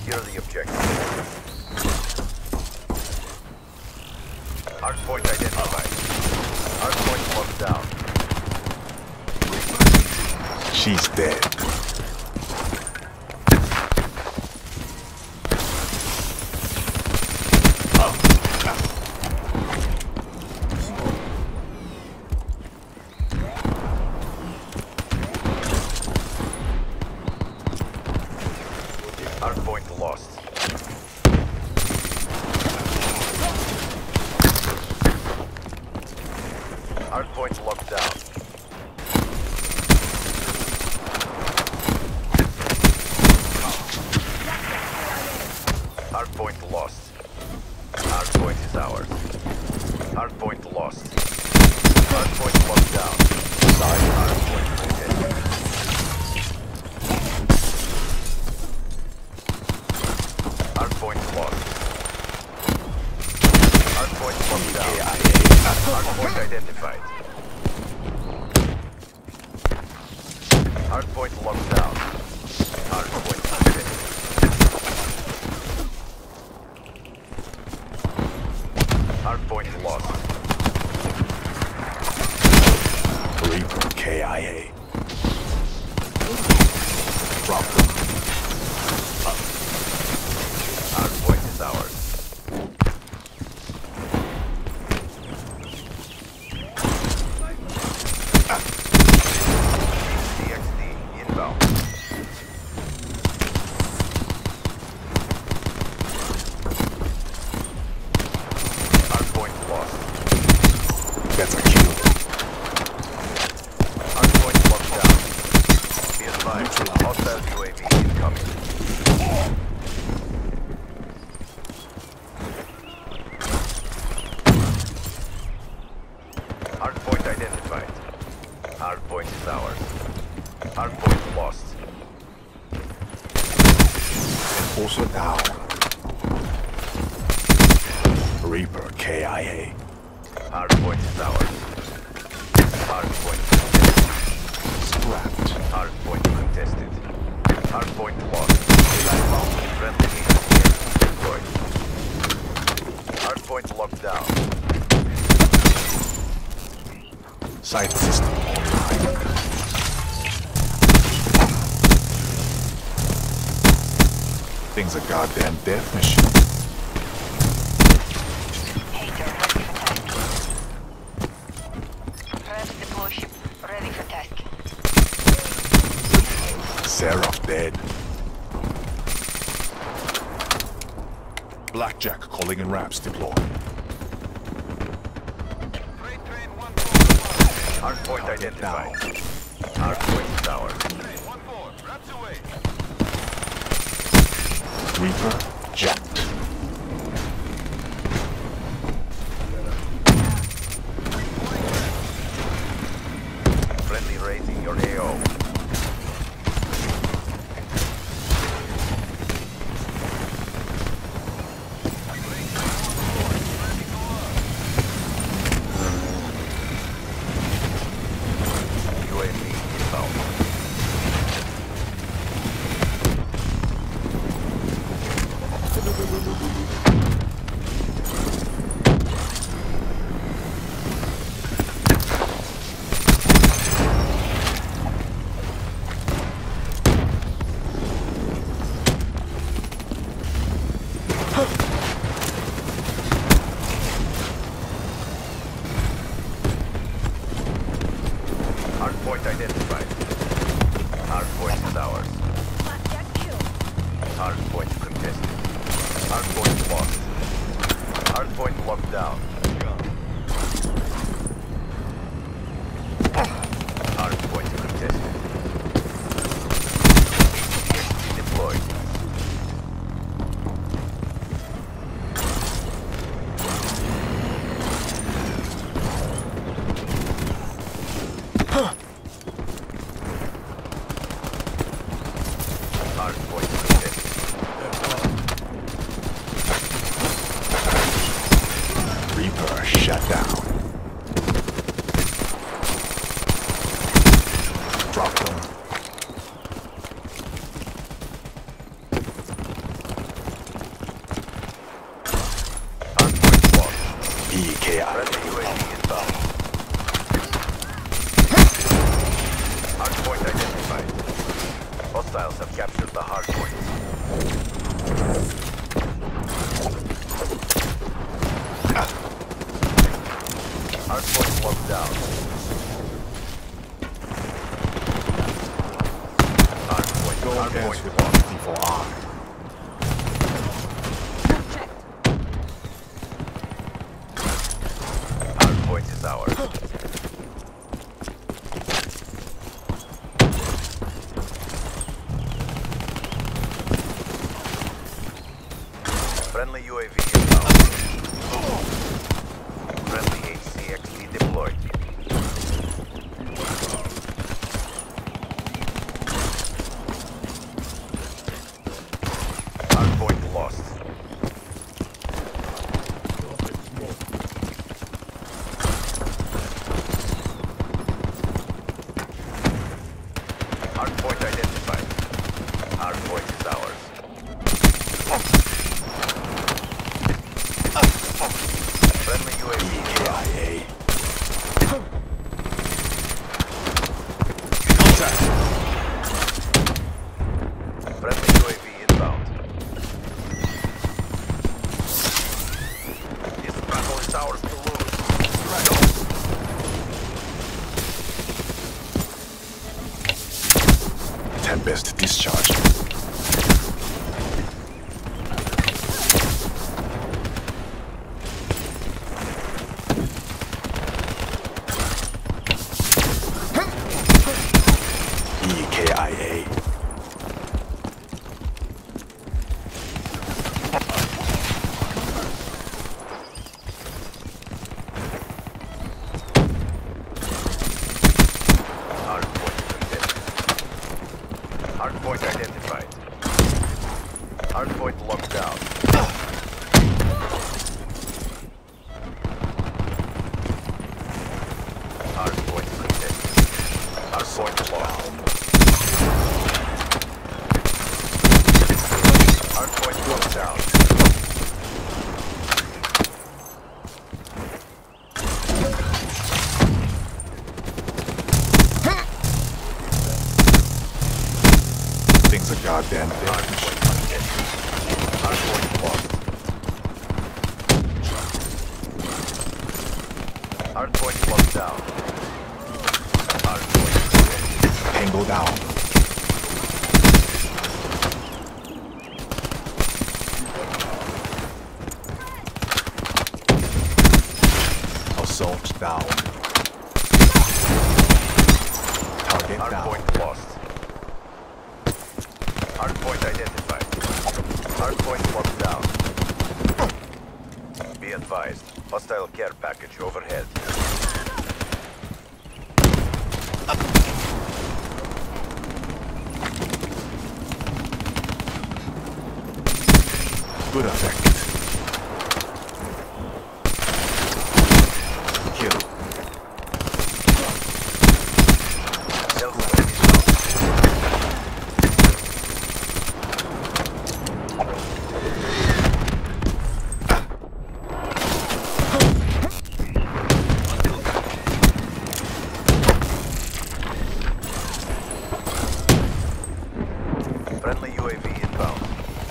Secure the objective. Hardpoint identified. Hardpoint locked down. She's dead. Hardpoint lost. Hardpoint locked down. Hardpoint lost. Hardpoint is ours. Hardpoint lost. Hardpoint locked down. Side hardpoint located. Hardpoint lost. Hardpoint locked down. Hardpoint identified. Hardpoint locked down. Hardpoint located. Hardpoint lost. Reaper KIA. Drop them. Hardpoint is ours. DXD inbound. Hardpoint lost. That's a kill. Hardpoint locked down. Be advised, hostile UAV incoming. Hardpoint identified. Hardpoint is ours. Hardpoint lost. Also down. Reaper KIA. Hardpoint is ours. Hardpoint Scrapped. Hardpoint contested. Hardpoint lost. Friendly agent deployed. Hardpoint locked down. Sight system online. Thing's a goddamn death machine. Prep deploy ship ready for task. Seraph dead. Blackjack calling in wraps deploy. Hardpoint identified. Hardpoint is ours. Reaper jacked. Friendly raising your AO. UAV inbound. Hardpoint identified. Hardpoint is ours. Blackjack kill. Hardpoint contested. Hardpoint lost. Hardpoint locked down. Hardpoint contested. DXD deployed. Hardpoint locked down. Don't dance Hardpoint with locked. other people on. Hardpoint is ours. Friendly UAV inbound. Friendly HCXD deployed. Hardpoint lost. Hardpoint identified. Hardpoint is ours. Friendly UAV KIA. Friendly UAV inbound. This battle is ours to lose. Tempest discharge. EKIA. Hardpoint identified. Hardpoint locked down. Hardpoint protected. Hardpoint lost. Hardpoint locked down. Things are goddamn dead. Hardpoint lost. Hardpoint locked down. Hardpoint Tango down. Assault down. Target down. Hardpoint lost. Hardpoint identified. Hardpoint locked down. Be advised. Hostile care package overhead. Good effect. Kill. Friendly UAV inbound.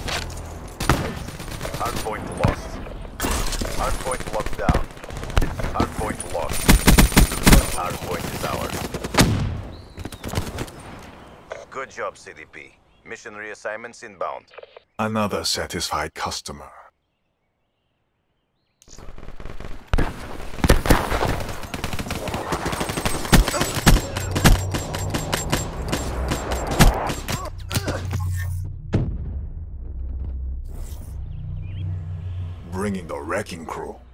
Hardpoint lost. Hardpoint locked down. Hardpoint lost. Hardpoint is ours. Good job, CDP. Mission reassignments inbound. Another satisfied customer. Bringing the wrecking crew.